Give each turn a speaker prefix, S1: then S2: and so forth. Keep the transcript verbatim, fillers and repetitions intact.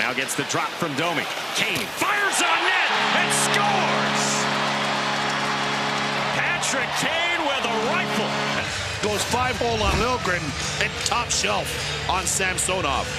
S1: now gets the drop from Domi. Kane fires on net and scores! Patrick Kane with a rifle.
S2: Goes five hole on Lilgren and top shelf on Samsonov.